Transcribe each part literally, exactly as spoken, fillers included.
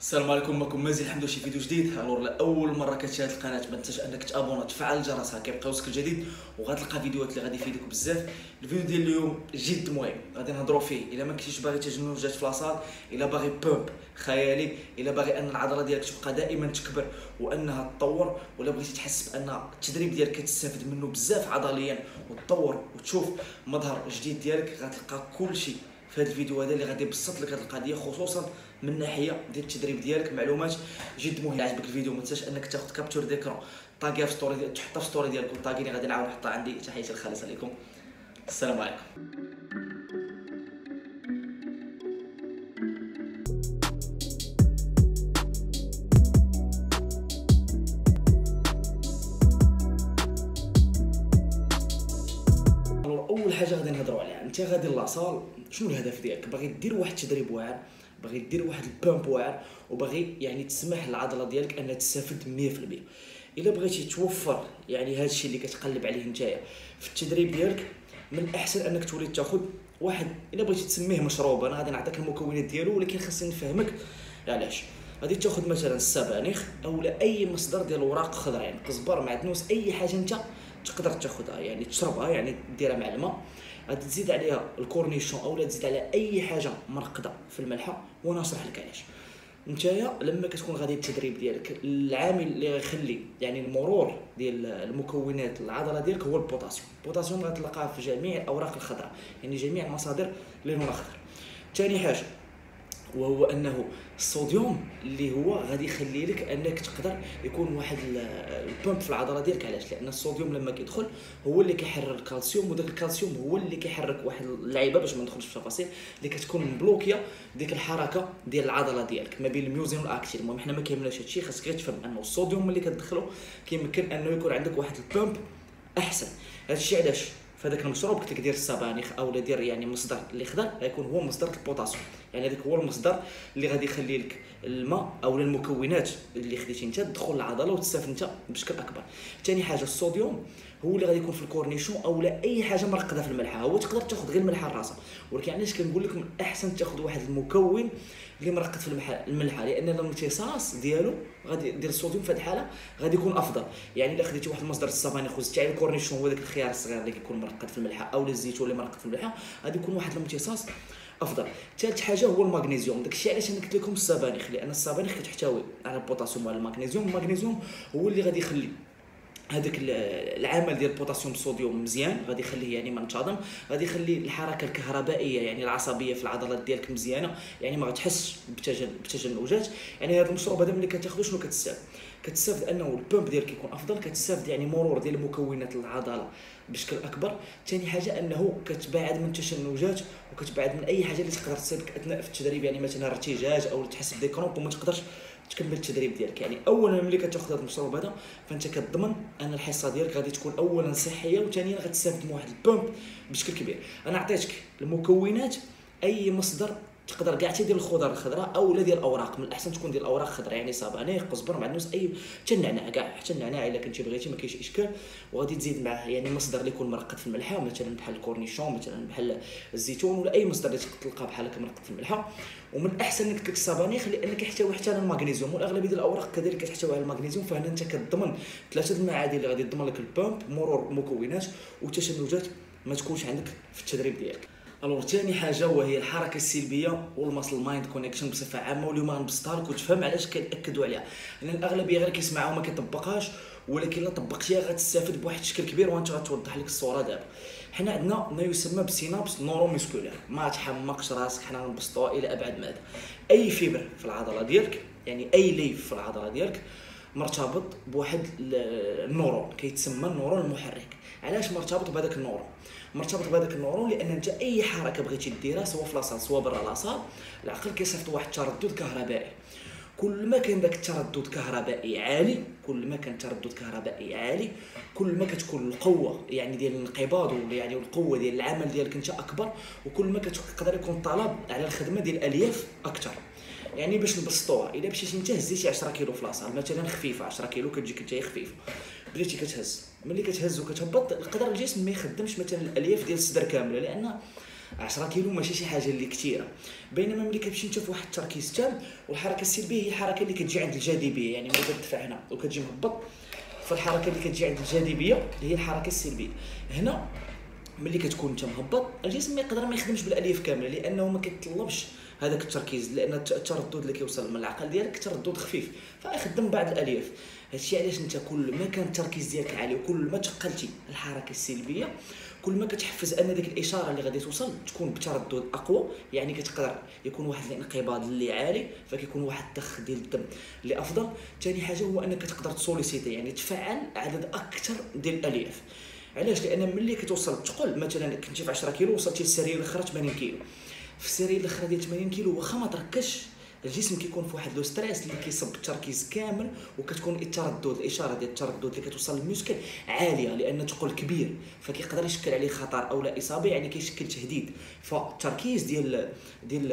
السلام عليكم، معكم مازال الحمد لله. شي فيديو جديد. الور لاول مره كتشاهد القناه ما تنساش انك تابونا تفعل الجرس، كيبقى يوصلك الجديد وغتلقى فيديوهات اللي غادي يفيدوك بزاف. الفيديو ديال اليوم جد مهم، غادي نهضروا فيه. الا ما كنتيش باغي تجنجات في لاصال، الا باغي بومب خيالي، الا باغي ان العضله ديالك تبقى دائما تكبر وانها تطور، ولا بغيتي تحس بان التدريب ديالك كتستافد منه بزاف عضليا وتطور وتشوف مظهر جديد ديالك، غتلقى كل شيء في هذا الفيديو هذا اللي غادي يبسط لك هذه القضيه، خصوصا من ناحيه ديال التدريب ديالك. معلومات جد مهمه. عجبك الفيديو ما تنساش انك تاخذ كابتور ديكرون، طاغيها في ستوري، تحطها في ستوري ديالك وطاغيني، غادي نعاود نحطها عندي. تحياتي الخالصه لكم، السلام عليكم. اول حاجه غادي نهضروا عليها، انت غادي لاصال، شنو الهدف ديالك؟ باغي دير واحد التدريب واعر، باغي دير واحد البامب واعر، وباغي يعني تسمح للعضله ديالك انها تستافد مية في المية. الا بغيتي توفر يعني هذا الشيء اللي كتقلب عليه نتايا في التدريب ديالك، من الاحسن انك تولي تاخذ واحد، الا بغيتي تسميه مشروب، انا غادي نعطيك المكونات ديالو، ولكن خاصني نفهمك علاش. غادي تاخذ مثلا السبانخ اولا اي مصدر ديال الاوراق خضراء، يعني قزبر، معدنوس، اي حاجه انت تقدر تاخذها، يعني تشربها، يعني ديرها مع الماء. غادي تزيد عليها الكورنيشون اولا تزيد على اي حاجه مرقده في الملحه، وانا نشرح لك علاش. نتايا لما كتكون غادي التدريب ديالك، العامل اللي غيخلي يعني المرور ديال المكونات العضله ديالك هو البوتاسيوم. البوتاسيوم غتلقاه في جميع الاوراق الخضراء، يعني جميع المصادر اللي لونها خضر. ثاني حاجه وهو انه الصوديوم اللي هو غادي يخلي لك انك تقدر يكون واحد البومب في العضله ديالك. علاش؟ لان الصوديوم لما كيدخل هو اللي كيحرر الكالسيوم، وداك الكالسيوم هو اللي كيحرك واحد اللعيبه، باش ما ندخلش في التفاصيل، اللي كتكون مبلوكيه ديك الحركه ديال العضله ديالك ما بين الميوزين والاكتين. المهم حنا ما كيهمناش هادشي، خاصك غير تفهم انه الصوديوم ملي كتدخلو كيمكن انه يكون عندك واحد البومب احسن. هادشي علاش فهذاك المشروب قلت لك دير السبانخ اولا دير يعني مصدر اللي خضر، غيكون هو مصدر البوتاسيوم، يعني هذاك هو المصدر اللي غادي يخلي لك الماء اولا المكونات اللي خديتي انت تدخل للعضله وتستافد انت بشكل اكبر. ثاني حاجه الصوديوم هو اللي غادي يكون في الكورنيشون اولا اي حاجه مرقده في الملحه. هو تقدر تاخذ غير الملحه الراسه، ولكن علاش كنقول لك من الاحسن تاخذ واحد المكون اللي مرقد في الملحه، لان الامتصاص ديالو غادي ديال الصوديوم في هذه الحاله غادي يكون افضل. يعني الا خديتي واحد المصدر السبانخ وزدتي عليه الكورنيشون، هو داك الخيار الصغير اللي كيكون مرقد في الملحه، اولا الزيتون اللي مرقد في الملحه، غادي يكون واحد الامتصاص افضل. ثالث حاجه هو المغنيسيوم. داكشي علاش انا قلت لكم السبانخ، لان السبانخ كتحتوي على البوتاسيوم وعلى المغنيسيوم. المغنيسيوم هو اللي غادي يخلي هذاك العمل ديال البوتاسيوم الصوديوم مزيان، غادي يخليه يعني منتظم، غادي يخلي الحركه الكهربائيه يعني العصبيه في العضلات ديالك مزيانه، يعني ما غتحسش بتجنجات. يعني هذا المشروب هذا ملي كتاخذو شنو كتستافد؟ كتستافد انه البومب ديالك يكون افضل، كتستافد يعني مرور ديال مكونات العضله بشكل اكبر. ثاني حاجه انه كتبعد من التشنجات، وكتبعد من اي حاجه اللي تقدر تصيبك اثناء في التدريب، يعني مثلا ارتجاج او تحس بديكرومب وما تقدرش تكمل التدريب ديالك. يعني اولا ملي كتاخذ هذا المشروب هذا فانت كتضمن ان الحصه ديالك غادي تكون اولا صحيه، وثانيا غتستافد من واحد البومب بشكل كبير. انا عطيتك المكونات، اي مصدر تقدر كاع تدير الخضر الخضراء اولا ديال الاوراق، من الاحسن تكون ديال الاوراق الخضراء، يعني سبانخ، قزبر، معدنوس، اي حتى النعناع، كاع حتى النعناع الا كنتي بغيتي ما كاينش اشكال. وغادي تزيد معاه يعني مصدر اللي يكون مرقد في الملحه، مثلا بحال الكورنيشون، مثلا بحال الزيتون، ولا اي مصدر اللي تلقاه بحال هكا مرقد في الملحه. ومن الاحسن انك تلك السبانخ لان كيحتوي حتى على المغنيسيوم، والاغلبيه ديال الاوراق كذلك كتحتوي على المغنيسيوم. فهنا انت كتضمن ثلاثه المعادن اللي غادي تضمن لك البومب، مرور المكونات، والتشنجات ما تكونش عندك في التدريب ديالك. الور ثاني حاجه وهي الحركه السلبيه والماسل مايند كونيكشن بصفه عامه، واليوم غنبسطها لك وتفهم علاش كنأكدوا عليها. لان الاغلبيه غير كيسمعها وما كيطبقهاش، ولكن الا طبقتيها غتستافد بواحد الشكل كبير، وانت غتوضح لك الصوره دابا. حنا عندنا ما يسمى بسينابس نوروميسكولير، ما تحمقش راسك، حنا غنبسطوها الى ابعد مدى. اي فيبر في العضله ديالك، يعني اي ليف في العضله ديالك مرتبط بواحد النورون كيتسمى النورون المحرك. علاش مرتبط بهذاك النورون؟ مرتبط بهذاك النورون لان انت اي حركه بغيتي ديرها سواء في لاصال سواء برا لاصال، العقل كيصيفط واحد التردد كهربائي. كل ما كان داك التردد كهربائي عالي، كل ما كان التردد كهربائي عالي، كل ما كتكون القوه يعني ديال الانقباض يعني والقوه ديال العمل ديالك انت اكبر، وكل ما كتقدر يكون الطلب على الخدمه ديال الالياف اكثر. يعني باش نبسطوها، الا مشيتي انت هزيتي عشرة كيلو في لاصال مثلا خفيفه، عشرة كيلو كتجيك انت خفيفه، بديتي كتهز، ملي كتهز وكتهبط القدر الجسم ما يخدمش مثلا الالياف ديال الصدر كامله، لان عشرة كيلو ماشي شي حاجه اللي كثيره. بينما ملي كتمشي انت فواحد التركيز تام، والحركه السلبيه هي الحركه اللي كتجي عند الجاذبيه، يعني ملي كتدفع هنا وكتجي مهبط، فالحركه اللي كتجي عند الجاذبيه هي الحركه السلبيه. هنا ملي كتكون انت مهبط الجسم ما يقدر ما يخدمش بالالياف كامله، لانه ما كيتطلبش هذاك التركيز، لان التردد اللي كيوصل من العقل ديالك تردد خفيف فيخدم بعض الالياف. هادشي علاش انت كل ما كان التركيز ديالك عالي وكل ما تقلتي الحركه السلبيه، كل ما كتحفز ان ديك الاشاره اللي غادي توصل تكون بتردد اقوى، يعني كتقدر يكون واحد الانقباض اللي عالي، فكيكون واحد الضخ ديال الدم اللي افضل. ثاني حاجه هو انك تقدر تسوليسيتي، يعني تفعل عدد اكثر ديال الالياف. علاش؟ لان ملي كتوصل الثقل، مثلا كنتي في عشرة كيلو وصلتي للسريه الاخرى ثمانين كيلو، في السريه الاخرى ديال ثمانين كيلو واخا ما تركزش الجسم كيكون في واحد لو ستريس اللي كيصب التركيز كامل، وكتكون التردد الاشاره ديال التردد اللي كتوصل للمشكل عاليه، لان ثقل كبير فكيقدر يشكل عليه خطر او لا اصابه، يعني كيشكل تهديد. فالتركيز ديال ديال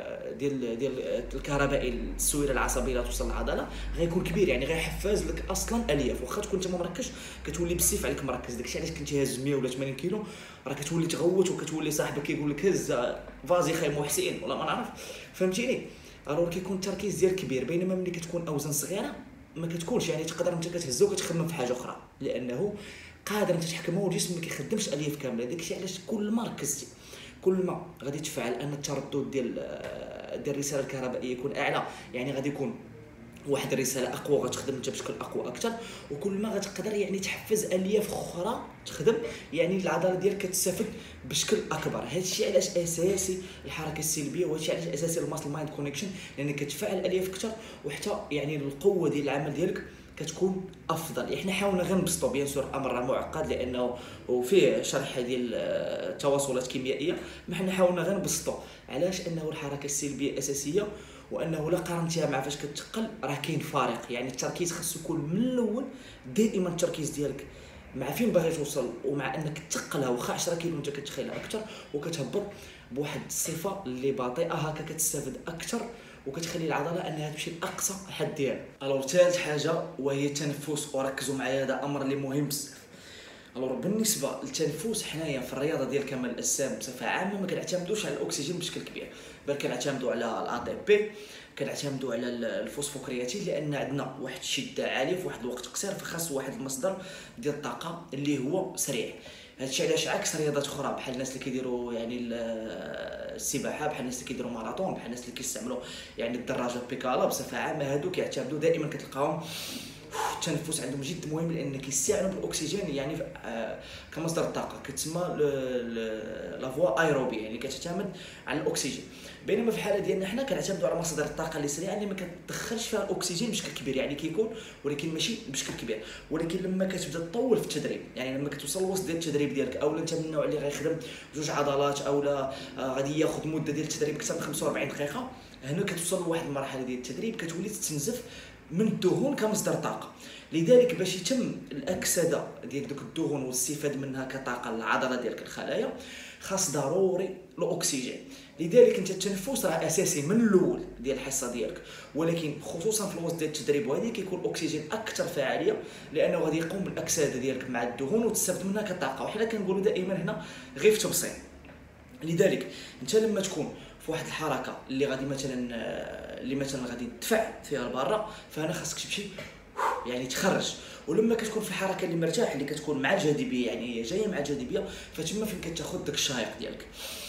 ديال ديال الكهرباء السويره العصبيه اللي توصل للعضله غيكون كبير، يعني غيحفز لك اصلا الياف. واخا تكون انت ما مركزش كتولي بالسيف عليك مركز. داكشي علاش كنتي هاز مية ولا ثمانين كيلو راه كتولي تغوت، وكتولي صاحبك كيقول لك هز فازي خاي محسن ولا ما نعرف، فهمتيني؟ الوغ كيكون التركيز ديالك كبير. بينما ملي كتكون اوزان صغيره ما كتكونش، يعني تقدر انت كتهزو وكتخمم في حاجه اخرى، لانه قادر انت تحكمه والجسم ما كيخدمش الياف كامله. داكشي علاش كل ما ركزتي كل ما غادي تفعل ان التردد ديال ديال الرساله الكهربائيه يكون اعلى، يعني غادي يكون واحد الرساله اقوى غتخدم انت بشكل اقوى اكثر، وكل ما غتقدر يعني تحفز الياف اخرى تخدم، يعني العضله ديالك كتستافد بشكل اكبر. هذا الشيء علاش اساسي الحركه السلبيه، وهذا الشيء علاش اساسي الماسل مايند كونيكشن، لان كتفعل الالياف اكثر، وحتى يعني القوه ديال العمل ديالك كتكون افضل. احنا حاولنا غير نبسطوا، بيان سور امر معقد لانه وفيه شرح ديال التواصلات كيميائيه، ما حنا حاولنا غير نبسطوا. علاش؟ انه الحركه السلبيه اساسيه، وانه لا قارنتيها مع فاش كتثقل راه كاين فارق. يعني التركيز خاصو يكون من الاول دائما التركيز ديالك مع فين باغي توصل، ومع انك تثقلها واخا عشرة كيلو انت كتخيلها اكثر، وكتهبط بواحد الصفه اللي بطيئه هكا كتستافد اكثر، وكتخلي العضله انها تمشي لاقصى حد ديالها. الوغ ثالث حاجه وهي التنفس، وركزوا معايا هذا امر اللي مهم بزاف. الوغ بالنسبه للتنفس حنايا في الرياضه ديال كمال الاجسام بصفه عامه ما كنعتمدوش على الاكسجين بشكل كبير، بل كنعتمدوا على الاي تي بي، كنعتمدوا على الفوسفوكرياتين، لان عندنا واحد الشده عاليه في واحد الوقت قصير، فخاص واحد المصدر ديال الطاقه اللي هو سريع. هادشي علاش عكس رياضات اخرى بحال الناس اللي كيديروا يعني السباحه، بحال الناس اللي كيديروا ماراطون، بحال الناس اللي كيستعملوا يعني الدراجه بيكالا بصفه عامه، هادو كيعتمدوا دائما كتلقاهم التنفس عندهم جد مهم، لان كيستعانوا بالاكسجين يعني كمصدر الطاقه، كتسمى لا فوا ايروبي، يعني كتعتمد على الاكسجين. بينما في الحاله ديالنا حنا كنعتمدوا على مصادر الطاقه اللي سريعه اللي ما كتدخلش فيها الاكسجين بشكل كبير، يعني كيكون ولكن ماشي بشكل كبير. ولكن لما كتبدا تطول في التدريب، يعني لما كتوصل للوسط ديال التدريب ديالك، او انت من النوع اللي غيخدم جوج عضلات، او لا غادي ياخذ مده ديال التدريب اكثر من خمسة وأربعين دقيقه، هنا كتوصل لواحد المرحله ديال التدريب كتولي تستنزف من الدهون كمصدر طاقه. لذلك باش يتم الاكسده ديال دوك الدهون والاستفاده منها كطاقه للعضله ديالك الخلايا، خاص ضروري الاكسجين. لذلك انت التنفس راه اساسي من الاول ديال الحصه ديالك، ولكن خصوصا في الوسط ديال التدريب وهذه كيكون الاكسجين اكثر فاعليه، لانه غادي يقوم بالاكسده ديالك مع الدهون وتستافد منها كطاقه. وحنا كنقولوا دائما هنا غير في تبسيط. لذلك انت لما تكون في واحد الحركه اللي غادي مثلا اللي مثلا غادي تدفع فيها لبرا، فانا خاصك تمشي يعني تخرج. ولما كتكون في الحركه اللي مرتاح اللي كتكون مع الجاذبيه، يعني جايه مع الجاذبيه، فتما فين كتاخذ داك الشهيق ديالك.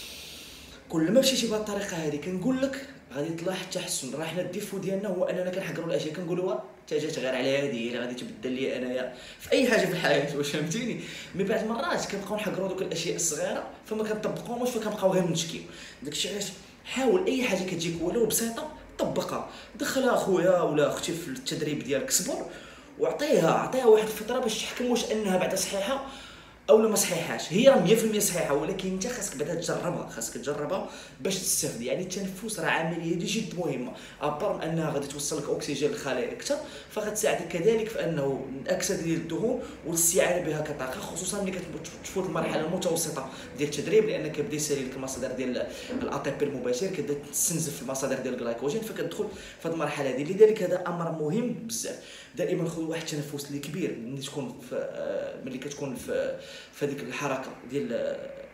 كل ما مشيتي بهذه الطريقه هذه كنقول لك غادي تلاحظ التحسن. راه حنا الديفو ديالنا هو اننا كنحقروا الاشياء، كنقولوا انت جات غير على هذه غادي تبدل لي انايا في اي حاجه في الحياه، واش فهمتيني؟ مي بعض المرات كنبقاو نحقروا دوك الاشياء الصغيره فما كنطبقوهمش، فكنبقاو غير منشكيو. داكشي علاش حاول اي حاجه كتجيك ولو بسيطه طبقها، دخلها اخويا ولا اختي في التدريب ديالك، صبر وعطيها عطيها واحد الفتره باش تحكم واش انها بعدا صحيحه او لا ما صحيحاش. هي راه مية في المية صحيحه، ولكن انت خاصك بعدا تجربها، خاصك تجربها باش تستافد. يعني التنفس راه عمليه دي جد مهمه، ابار من انها غادي توصل لك اكسجين للخلايا اكثر، فغتساعدك كذلك في انه الاكسده ديال الدهون والاستعانه بها كطاقه، خصوصا ملي كتفوت المرحله المتوسطه ديال التدريب، لان كيبدا يسالي لك المصادر ديال الاي تي بي المباشر، كتبدا تستنزف المصادر ديال الجلايكوجين، فكتدخل في هذه المرحله دي. لذلك هذا امر مهم بزاف. دائما خذ واحد التنفس اللي كبير ملي تكون في ملي كتكون في في هذيك الحركه ديال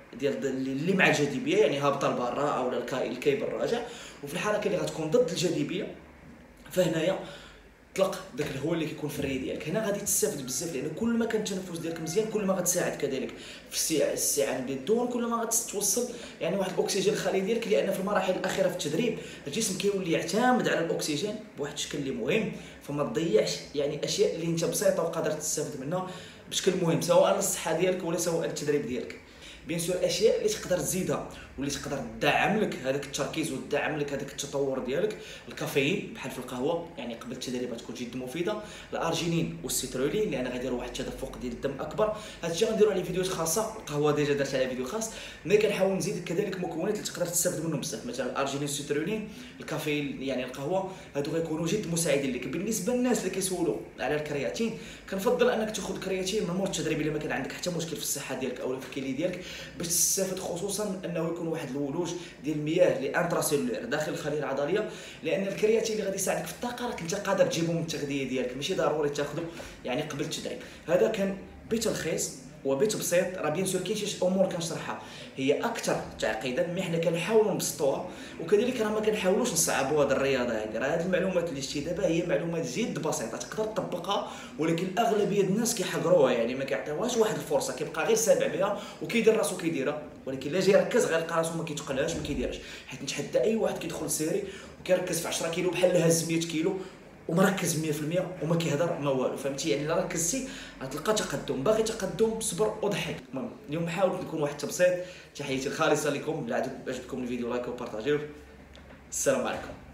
ديال اللي مع الجاذبيه، يعني هابطه لبرا او الكاي الكيب الراجع، وفي الحركه اللي غتكون ضد الجاذبيه فهنايا طلق داك الهواء اللي كيكون في الري ديالك. هنا غادي تستافد بزاف، لان كل ما كان التنفس ديالك مزيان كل ما غتساعد كذلك في السع- السعان ديال الدهون، كل ما غتوصل يعني واحد الاكسجين الخلي ديالك، لان في المراحل الاخيره في التدريب الجسم كيولي يعتمد على الاكسجين بواحد الشكل اللي مهم، فما تضيعش يعني اشياء اللي انت بسيطه وقادر تستافد منها بشكل مهم سواء للصحه ديالك ولا سواء التدريب ديالك. بيان سور الاشياء اللي تقدر تزيدها واللي تقدر تدعم لك هذاك التركيز وتدعم لك هذاك التطور ديالك، الكافيين بحال في القهوه يعني قبل التدريب غتكون جد مفيده، الارجينين والسيترولين لان غيديروا واحد التدفق ديال الدم اكبر. هذا الشيء غنديروا عليه فيديوهات خاصه، القهوه ديجا درت عليها فيديو خاص، ملي كنحاول نزيد كذلك مكونات اللي تقدر تستافد منهم بزاف، مثلا الارجينين والسيترولين الكافيين يعني القهوه، هادو غيكونوا جد مساعدين لك. بالنسبه للناس اللي كيسولوا على الكرياتين كنفضل انك تاخذ كرياتين من مور التدريب الا ما كان عندك حتى مشكل في الصحه ديالك او في الكلي ديالك باش تستافد، خصوصا انه يكون واحد الولوج ديال المياه اللي انتراسيلولير داخل الخليه العضليه، لان الكرياتين اللي غادي يساعدك في الطاقه راك انت قادر تجيبه من التغذيه ديالك، ماشي ضروري تاخذه يعني قبل التدريب. هذا كان بتلخيص وبيت بسيط، راه بيان سور كاين شي امور كنشرحها هي اكثر تعقيدا مي حنا كنحاولوا نبسطوها، وكذلك راه ما كنحاولوش نصعبوا هذه الرياضه. يعني راه هذه المعلومات اللي شتي دابا هي معلومات جد بسيطه تقدر تطبقها، ولكن اغلبيه الناس كيحقروها يعني ما كيعطيوهاش واحد الفرصه، كيبقى غير سابع بها وكيدير راسو كيديرها، ولكن لا جاي يركز غيلقى راسو ما كيتقنهاش ما كيديرهاش. حيت نتحدى اي واحد كيدخل سيري وكيركز في عشرة كيلو بحال هز مية كيلو ومركز مية في المية وما كيهضر ما والو، فهمتي؟ يعني الا ركزتي غتلقى تقدم، باغي تقدم صبر وضحك. المهم اليوم حاولت نكون واحد التبسيط. تحياتي الخالصه لكم، لا عجبكم الفيديو لايك وبارطاجيوه. السلام عليكم.